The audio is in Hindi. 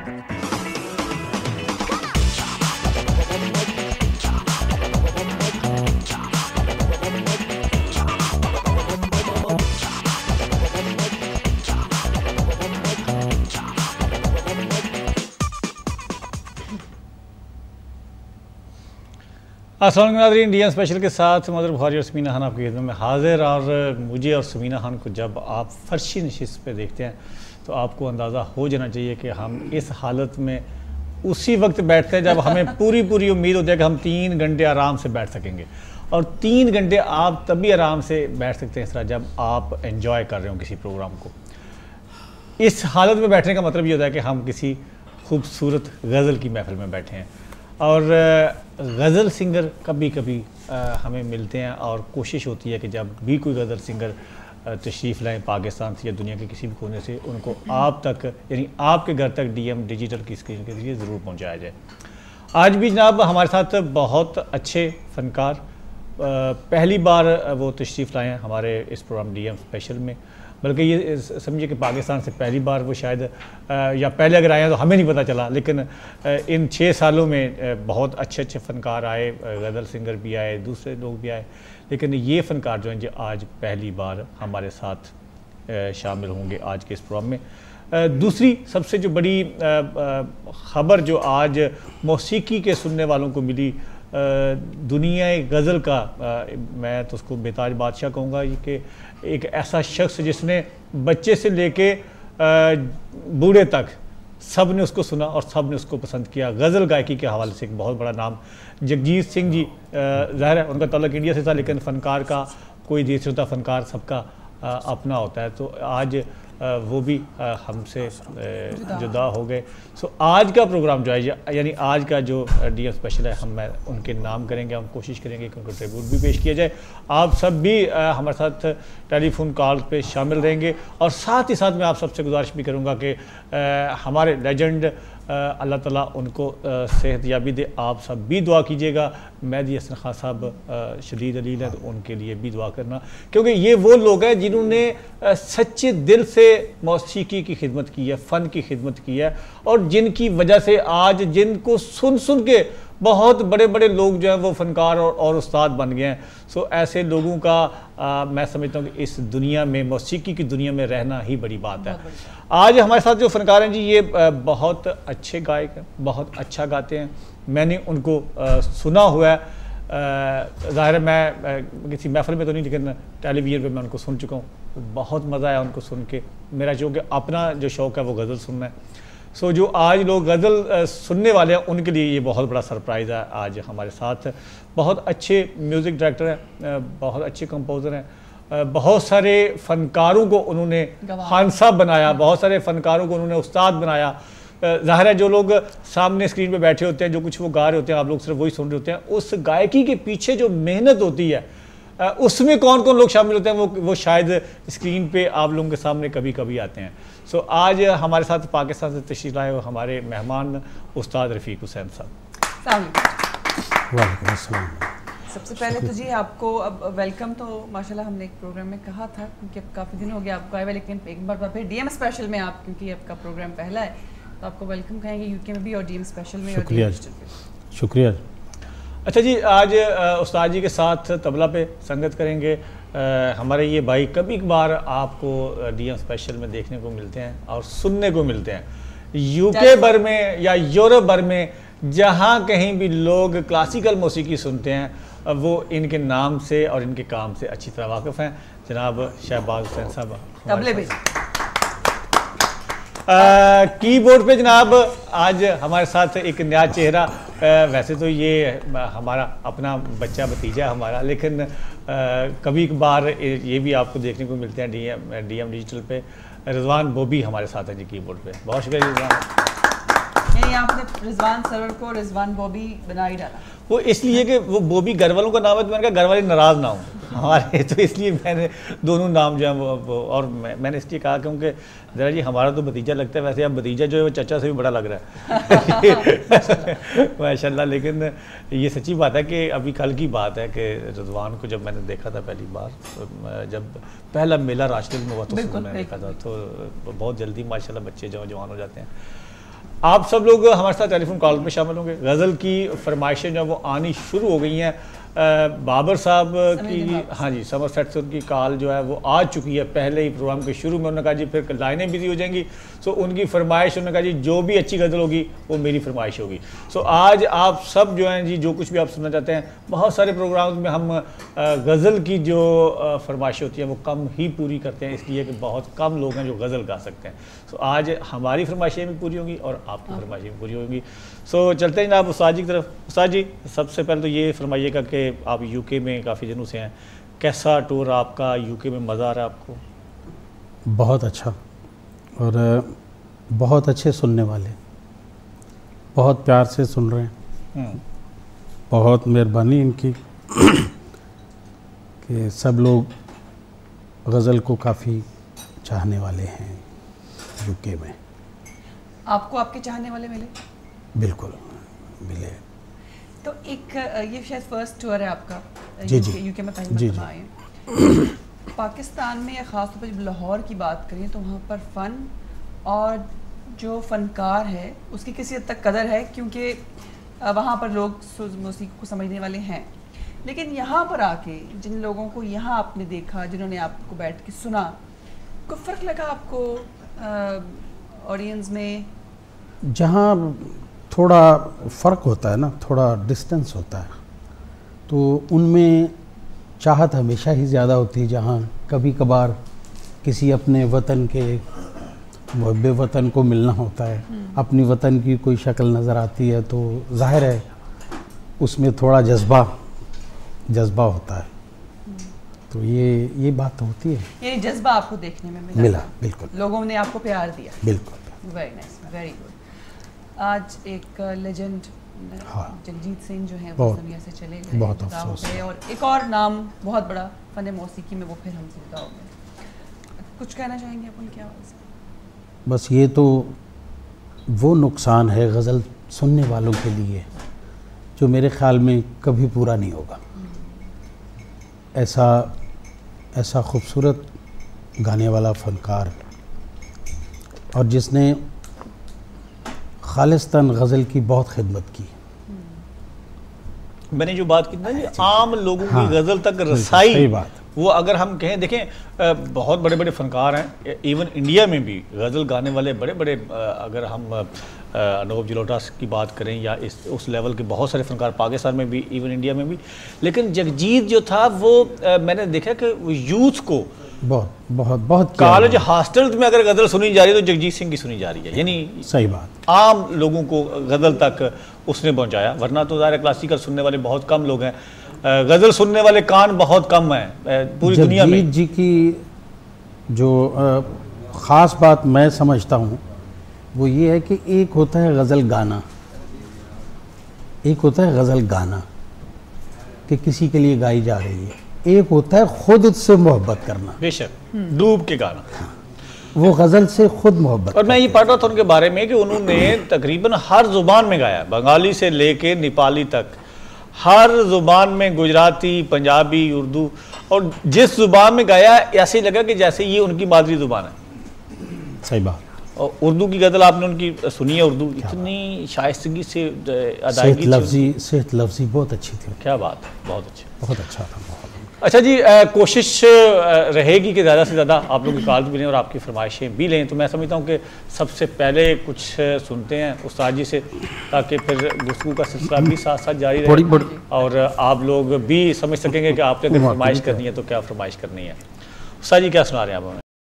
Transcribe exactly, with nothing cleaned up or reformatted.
अस्सलाम वालेकुम नाज़रीन, डीएम स्पेशल के साथ मदर बुखारी और समीना खान आपकी खिदमत में हाजिर। और मुझे और समीना खान को जब आप फर्शी नशिस्त पे देखते हैं तो आपको अंदाज़ा हो जाना चाहिए कि हम इस हालत में उसी वक्त बैठते हैं जब हमें पूरी पूरी उम्मीद होती है कि हम तीन घंटे आराम से बैठ सकेंगे। और तीन घंटे आप तभी आराम से बैठ सकते हैं इस तरह जब आप एंजॉय कर रहे हो किसी प्रोग्राम को। इस हालत में बैठने का मतलब ये होता है कि हम किसी खूबसूरत गज़ल की महफिल में बैठे हैं। और गज़ल सिंगर कभी कभी हमें मिलते हैं और कोशिश होती है कि जब भी कोई गज़ल सिंगर तशरीफ़ लाएँ पाकिस्तान से या दुनिया के किसी भी कोने से, उनको आप तक यानी आपके घर तक डीएम डिजिटल की स्क्रीन के जरिए ज़रूर पहुंचाया जाए। आज भी जनाब हमारे साथ बहुत अच्छे फ़नकार पहली बार वो तशरीफ़ लाए हैं हमारे इस प्रोग्राम डीएम स्पेशल में, बल्कि ये समझिए कि पाकिस्तान से पहली बार वो शायद या पहले अगर आए हैं तो हमें नहीं पता चला, लेकिन इन छः सालों में बहुत अच्छे अच्छे फ़नकार आए, गज़ल सिंगर भी आए, दूसरे लोग भी आए, लेकिन ये फ़नकार जो हैं जो आज पहली बार हमारे साथ शामिल होंगे आज के इस प्रोग्राम में। दूसरी सबसे जो बड़ी ख़बर जो आज मौसीकी के सुनने वालों को मिली, दुनिया गज़ल का मैं तो उसको बेताज बादशाह कहूँगा कि एक ऐसा शख्स जिसने बच्चे से लेके बूढ़े तक सब ने उसको सुना और सब ने उसको पसंद किया। गज़ल गायकी के हवाले से एक बहुत बड़ा नाम जगजीत सिंह जी, ज़ाहिर है उनका ताल्लुक इंडिया से था, लेकिन फ़नकार का कोई देश होता, फ़नकार सबका अपना होता है। तो आज वो भी हमसे जुदा हो गए। सो आज का प्रोग्राम जो है यानी आज का जो डीएम स्पेशल है, हम मैं उनके नाम करेंगे, हम कोशिश करेंगे कि उनको ट्रिब्यूट भी पेश किया जाए। आप सब भी हमारे साथ टेलीफोन कॉल पे शामिल रहेंगे और साथ ही साथ मैं आप सबसे गुजारिश भी करूँगा कि हमारे लेजेंड अल्लाह ताला उनको सेहत याबी दे, आप सब भी दुआ कीजिएगा। मेहदी हसन खान साहब शदीद अलील है तो उनके लिए भी दुआ करना, क्योंकि ये वो लोग हैं जिन्होंने सच्चे दिल से मौसीकी की खिदमत की है, फ़न की खिदमत की है, और जिनकी वजह से आज जिनको सुन सुन के बहुत बड़े बड़े लोग जो हैं वो फ़नकार और, और उस्ताद बन गए हैं। सो ऐसे लोगों का आ, मैं समझता हूँ कि इस दुनिया में मौसीकी की दुनिया में रहना ही बड़ी बात है। आज हमारे साथ जो फ़नकार हैं जी, ये बहुत अच्छे गायक हैं, बहुत अच्छा गाते हैं। मैंने उनको आ, सुना हुआ है, ज़ाहिर है मैं किसी महफिल में तो नहीं, लेकिन टेलीविज़न पे मैं उनको सुन चुका हूँ। बहुत मज़ा आया उनको सुन के। मेरा जो कि अपना जो शौक़ है वो गज़ल सुनना है। सो जो आज लोग गज़ल सुनने वाले हैं उनके लिए ये बहुत बड़ा सरप्राइज़ है। आज हमारे साथ बहुत अच्छे म्यूज़िक डायरेक्टर हैं, बहुत अच्छे कंपोज़र हैं, बहुत सारे फ़नकारों को उन्होंने खानसा बनाया, बहुत सारे फ़नकारों को उन्होंने उस्ताद बनाया। ज़ाहिर है जो लोग सामने स्क्रीन पे बैठे होते हैं, जो कुछ वो गा रहे होते हैं, आप लोग सिर्फ वही सुन रहे होते हैं। उस गायकी के पीछे जो मेहनत होती है उसमें कौन कौन लोग शामिल होते हैं वो वो शायद स्क्रीन पे आप लोगों के सामने कभी कभी आते हैं। सो आज हमारे साथ पाकिस्तान से तशरीफ़ लाए हुए हमारे मेहमान उस्ताद रफ़ीक हुसैन साहब। वालेकुम अस्सलाम। सबसे पहले तो जी आपको अब वेलकम तो माशाल्लाह हमने एक प्रोग्राम में कहा था, क्योंकि अब काफ़ी दिन हो गया आपको आए हुए, लेकिन एक बार फिर डीएम स्पेशल में आप, क्योंकि आपका प्रोग्राम पहला है तो आपको वेलकम कहेंगे यूके में भी और डीएम स्पेशल में। शुक्रिया शुक्रिया। अच्छा जी, आज उस्ताद जी के साथ तबला पे संगत करेंगे आ, हमारे ये भाई। कभी कभार आपको डीएम स्पेशल में देखने को मिलते हैं और सुनने को मिलते हैं यूके भर में या यूरोप भर में, जहाँ कहीं भी लोग क्लासिकल मौसीकी सुनते हैं वो इनके नाम से और इनके काम से अच्छी तरह वाकिफ़ हैं। जनाब शहबाज हुसैन साहब तबले पे, कीबोर्ड पे जनाब आज हमारे साथ एक नया चेहरा। आ, वैसे तो ये हमारा अपना बच्चा भतीजा हमारा, लेकिन आ, कभी कभार ये भी आपको देखने को मिलते हैं डीएम डीएम डिजिटल पे। रिजवान बॉबी हमारे साथ हैं जी कीबोर्ड पे। बहुत शुक्रिया रिजवान। यानी आपने रिजवान सरवर को रिजवान बॉबी बना ही डाला। वो इसलिए कि वो बॉबी घर वालों का नाम है, तो मैंने कहा घर वाले नाराज़ ना हो हमारे, तो इसलिए मैंने दोनों नाम जो है वो, वो और मैं, मैंने इसलिए कहा क्योंकि ज़रा जी हमारा तो भतीजा लगता है, वैसे अब भतीजा जो है वो चचा से भी बड़ा लग रहा है माशाल्लाह। लेकिन ये सच्ची बात है कि अभी कल की बात है कि रिजवान को जब मैंने देखा था पहली बार, तो जब पहला मेला राशिद में हुआ तो मैंने देखा था, तो बहुत जल्दी माशाल्लाह बच्चे जो जवान हो जाते हैं। आप सब लोग हमारे साथ टेलीफोन कॉल में शामिल होंगे। गज़ल की फरमाइशें जो वो आनी शुरू हो गई हैं। बाबर साहब की, हाँ जी, समरसेट से उनकी कॉल जो है वो आ चुकी है पहले ही प्रोग्राम के शुरू में। उन्होंने कहा जी फिर लाइनें बिजी हो जाएंगी, सो उनकी फरमाइश, उन्होंने कहा जी जो भी अच्छी गज़ल होगी वो मेरी फरमाइश होगी। सो आज आप सब जो हैं जी, जो कुछ भी आप सुनना चाहते हैं, बहुत सारे प्रोग्राम्स में हम गज़ल की जो फरमाइश होती है वो कम ही पूरी करते हैं, इसलिए कि बहुत कम लोग हैं जो गज़ल गा सकते हैं। सो आज हमारी फरमाइशें भी पूरी होंगी और आपकी फरमाइशें भी पूरी होंगी। सो चलते हैं जनाब उस्ताद जी की तरफ। उस्ताद जी, सबसे पहले तो ये फरमाइएगा कि आप यूके में काफ़ी दिनों से हैं, कैसा टूर आपका, यूके में मज़ा आ रहा है आपको? बहुत अच्छा, और बहुत अच्छे सुनने वाले, बहुत प्यार से सुन रहे हैं। बहुत मेहरबानी इनकी कि सब लोग गज़ल को काफ़ी चाहने वाले हैं यूके में। आपको आपके चाहने वाले मिले? बिल्कुल मिले। तो एक ये शायद फर्स्ट टूर है आपका जी जी यूके में, पहली जी बार आए पाकिस्तान में, ख़ास तौर पर जब लाहौर की बात करें तो वहाँ पर फ़न और जो फ़नकार है उसकी किसी हद तक कदर है, क्योंकि वहाँ पर लोग मौसीकी को समझने वाले हैं। लेकिन यहाँ पर आके जिन लोगों को यहाँ आपने देखा, जिन्होंने आपको बैठ के सुना, कोई फ़र्क लगा आपको ऑडियंस में? जहाँ थोड़ा फ़र्क होता है ना, थोड़ा डिस्टेंस होता है, तो उनमें चाहत हमेशा ही ज़्यादा होती है। जहाँ कभी कभार किसी अपने वतन के मुहब्बे वतन को मिलना होता है, अपनी वतन की कोई शक्ल नज़र आती है, तो जाहिर है उसमें थोड़ा जज्बा जज्बा होता है। तो ये ये बात होती है। ये जज्बा आपको देखने में मिला? मिला, बिल्कुल। लोगों ने आपको प्यार दिया? बिल्कुल। Very nice, very good. आज एक लेजेंड, हाँ, जगजीत सिंह जो है वो दुनिया से चले गए, बहुत अफसोस है। और एक और नाम बहुत बड़ा फ़न मौसीकी में वो फिर हमसे जुदा हो गए। कुछ कहना चाहेंगे आप उनकी आवाज़ से? बस ये तो वो नुकसान है गज़ल सुनने वालों के लिए जो मेरे ख़्याल में कभी पूरा नहीं होगा। ऐसा ऐसा खूबसूरत गाने वाला फ़नकार, और जिसने खालिस्तान गज़ल की बहुत खिदमत की। मैंने जो बात की ना जी, आम लोगों हाँ, की गज़ल तक रसाई, सही बात, वो अगर हम कहें, देखें बहुत बड़े बड़े फ़नकार हैं, इवन इंडिया में भी गज़ल गाने वाले बड़े बड़े, अगर हम अनूप जलोटा की बात करें या इस उस लेवल के बहुत सारे फ़नकार पाकिस्तान में भी, इवन इंडिया में भी। लेकिन जगजीत जो था वो मैंने देखा कि यूथ को बहुत बहुत बहुत कॉलेज हॉस्टल में अगर गज़ल सुनी जा रही है तो जगजीत सिंह की सुनी जा रही है, यानी सही बात, आम लोगों को गज़ल तक उसने पहुंचाया। वरना तो ज़ाहिर क्लासिकल सुनने वाले बहुत कम लोग हैं, गज़ल सुनने वाले कान बहुत कम हैं पूरी दुनिया में। जगजीत जी की जो ख़ास बात मैं समझता हूँ वो ये है कि एक होता है गज़ल गाना, एक होता है गज़ल गाना कि किसी के लिए गाई जा रही है, एक होता है खुद उससे मोहब्बत करना, बेशक डूब के गाना, वो गज़ल से खुद मोहब्बत। और मैं ये पढ़ रहा था उनके बारे में कि उन्होंने तकरीबन हर ज़ुबान में गाया, बंगाली से लेके नेपाली तक, हर ज़ुबान में, गुजराती, पंजाबी, उर्दू, और जिस ज़ुबान में गाया ऐसे लगा कि जैसे ये उनकी मादरी ज़ुबान है। सही बात। और उर्दू की गज़ल आपने उनकी सुनी है, उर्दू इतनी शाइस्तगी से अदायगी, लफ्ज़ी सेहत लफ्ज़ी बहुत अच्छी थी। क्या बात है, बहुत अच्छी, बहुत अच्छा था। अच्छा जी, आ, कोशिश रहेगी कि ज़्यादा से ज़्यादा आप लोग की कॉल भी लें और आपकी फरमाइशें भी लें। तो मैं समझता हूँ कि सबसे पहले कुछ सुनते हैं उस्ताद जी से, ताकि फिर गुफ्तगू का सिलसिला भी साथ साथ जारी रहे और आप लोग भी समझ सकेंगे कि आपने अगर फरमाइश करनी है तो क्या फरमाइश करनी है। उस्ताद जी क्या सुना रहे हैं आप हमें?